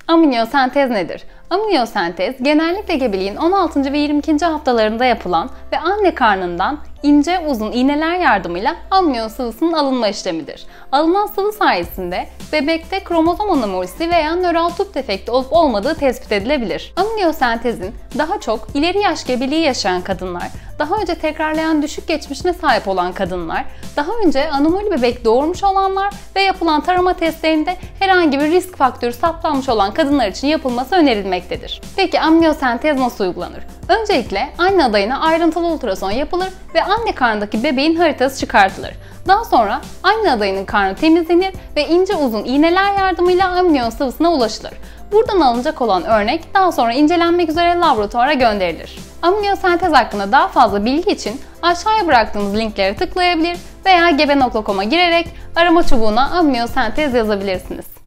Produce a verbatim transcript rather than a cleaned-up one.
Amniyosentez nedir? Amniyosentez, genellikle gebeliğin on altıncı ve yirmi ikinci haftalarında yapılan ve anne karnından ince uzun iğneler yardımıyla amniyon sıvısının alınma işlemidir. Alınan sıvı sayesinde bebekte kromozom anomalisi veya nöral tüp defekti olup olmadığı tespit edilebilir. Amniyosentezin daha çok ileri yaş gebeliği yaşayan kadınlar, daha önce tekrarlayan düşük geçmişine sahip olan kadınlar, daha önce anomali bebek doğurmuş olanlar ve yapılan tarama testlerinde herhangi bir risk faktörü saptanmış olan kadınlar için yapılması önerilmektedir. Peki amniyosentez nasıl uygulanır? Öncelikle anne adayına ayrıntılı ultrason yapılır ve anne karnındaki bebeğin haritası çıkartılır. Daha sonra anne adayının karnı temizlenir ve ince uzun iğneler yardımıyla amniyon sıvısına ulaşılır. Buradan alınacak olan örnek daha sonra incelenmek üzere laboratuvara gönderilir. Amniyosentez hakkında daha fazla bilgi için aşağıya bıraktığımız linklere tıklayabilir veya gebe nokta com'a girerek arama çubuğuna amniyosentez yazabilirsiniz.